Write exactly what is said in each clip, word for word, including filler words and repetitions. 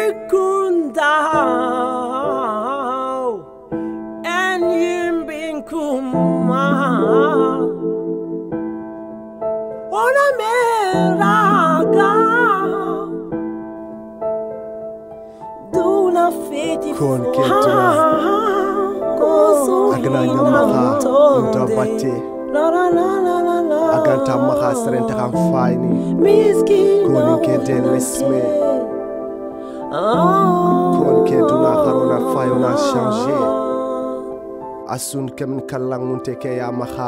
Kundao and Yimbin Kuma Ona Meraga Duna Feti Kon Ketuna Agna Nyamaha Ndabate Aganta Maha Serente Kamfaini Kon Kete Lesme Kon Ketuna Haruna Fayona Changer Asun Kemin Kalangunte Keya Maha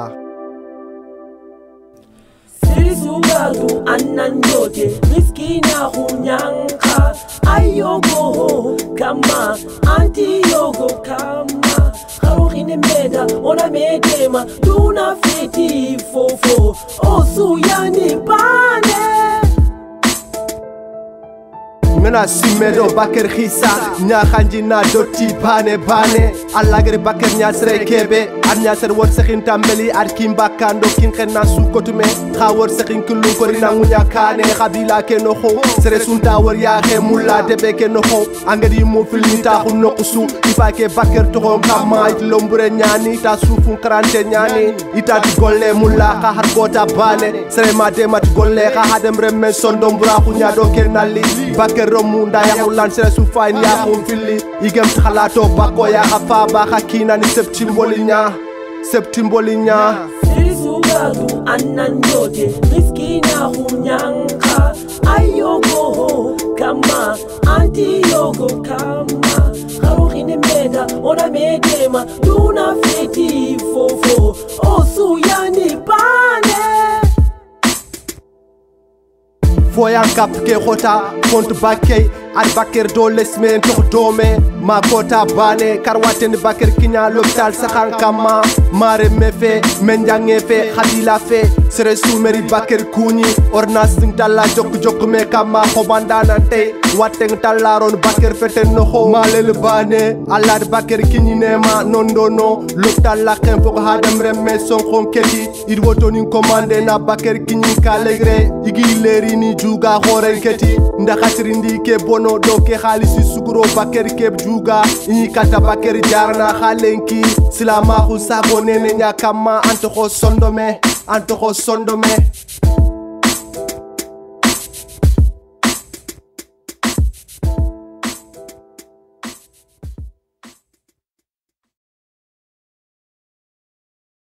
Sisugalu Ananyote Miskina Hunyanka Ayogo Kama Anti-Yogo Kama Harurine Meda Ona Medema Duna Feti Fofo Osu Yani Bane Mena simedo baker khisa nya khanjina doti bane bane allagere baker nya sere kebe ar nya sere wor sekhin tambeli ar kimba kando kin khenna su kotume kha wor sekhin kullu ko rina munya kane khabila ke no kho sere sunta wor ya khe mulla debe ke no kho angadi mo filmi ta khu no kusu ifa ke baker to ko kama it lombure nyani ta sufu krante nyani ita di golle mulla kha har kota bane sere ma de mat golle kha hadem remme sondombura khu nya do ke nali baker Munda ya ulanse su fine ya kumfili igem khalato bako ya khafaba khakina ni septimbolinya septimbolinya Sisugalu ananyote miskina hunyanka ayogo kama anti-yogo kama harurine meda ona medema duna feti fofo osu yani bane Foyan kap ke khota kont bakkey ar bakker do lesmen to dome ma kota bane karwaten bakker kinya l'hôpital sakhan kama mare mefe menjange fe khadila fe sere sumeri bakker kuni ornas ting talla jok jok me kama khobandana tay wateng tallaron bakker feten no kho malel bane alad bakker kinyi nema nondo no l'hôpital la kem fo hadam remme son khon keti ir wotoni commande na bakker kinyi kalegre igi lerini juga khore keti ndakhatrindi ke bono do ke khalisi sukuro bakker ke juga ini kata bakker jarna khalenki silama khu sago nene nya kama anto ko sondome anto ko sondome